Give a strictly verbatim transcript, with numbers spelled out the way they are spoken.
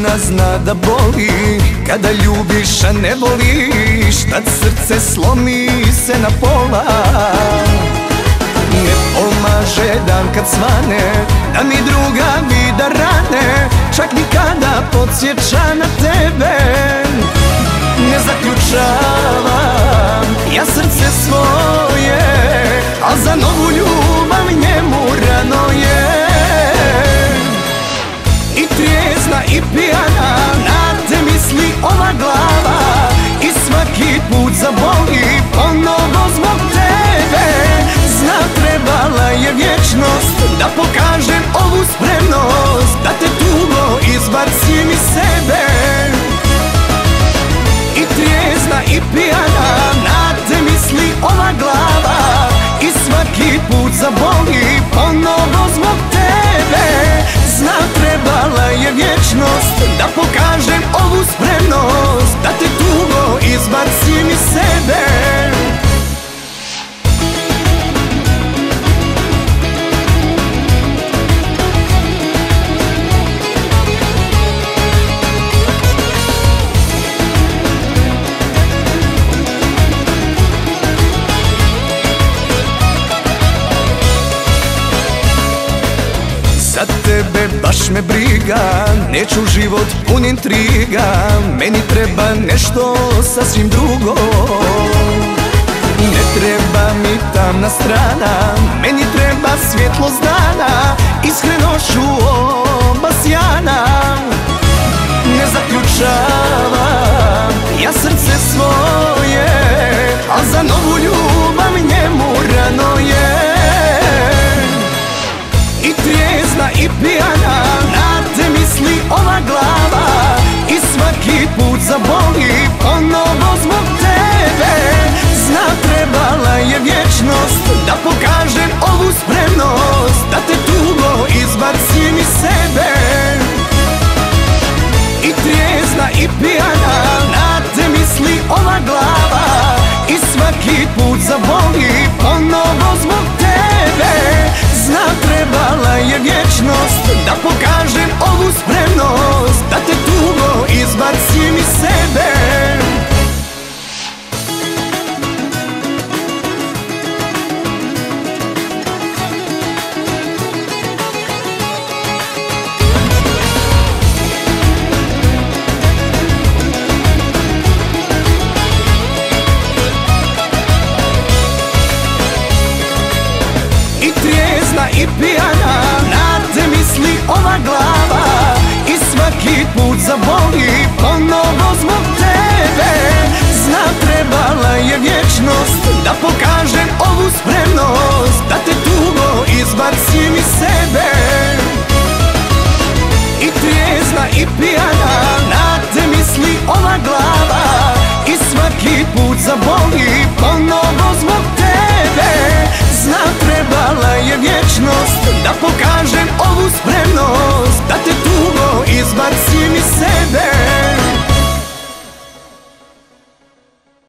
žena zna da boli kada ljubiš, a ne voliš, tad srce slomi se na pola. Ne pomaže dan kad svane, da mi druga vida rane, čak ni kada podsjeća na tebe. Ne zaključavam ja srce svoje, a za novu ljubav njemu rano je. I trijezna i pijana, na te misli ova glava, i svaki put zaboli ponovo zbog tebe. Zna, trebala je vječnost da pokažem ovu spremnost, da te tugo izbacim iz sebe. I trijezna i pijana, na te misli ova glava, i svaki put zaboli ponovo zbog tebe. Zna, trebala je vječnost da pokažem ovu spremnost, da te tugo izbacim iz sebe. Za tebe baš me briga, neću život pun intriga, meni treba nešto sasvim drugo. Ne treba mi tamna strana, meni treba svjetlost dana, iskrenošću oba sjana. Ne zaključavam ja srce svoje, a za novu ljubav njemu rano je. I trijezna i pijana, na te misli ova glava, i svaki put zaboli ponovo zbog tebe. Zna, trebala je vječnost da pokažem ovu spremnost, da te tugo izbacim iz sebe. I trijezna i pijana, na te misli ova glava, i svaki put zaboli ponovo zbog tebe. Zna, trebala je vječnost da pokažem ovu spremnost, da te tugo izbacim iz sebe. I pijana, na te misli ova glava, i svaki put zaboli ponovo zbog tebe. Zna, trebala je vječnost da pokažem ovu spremnost, da te tugo izbacim iz sebe. I trijezna i pijana, na te misli ova glava, i svaki put zaboli ponovo zbog tebe. Zna, trebala je vječnost da pokažem ovu spremnost,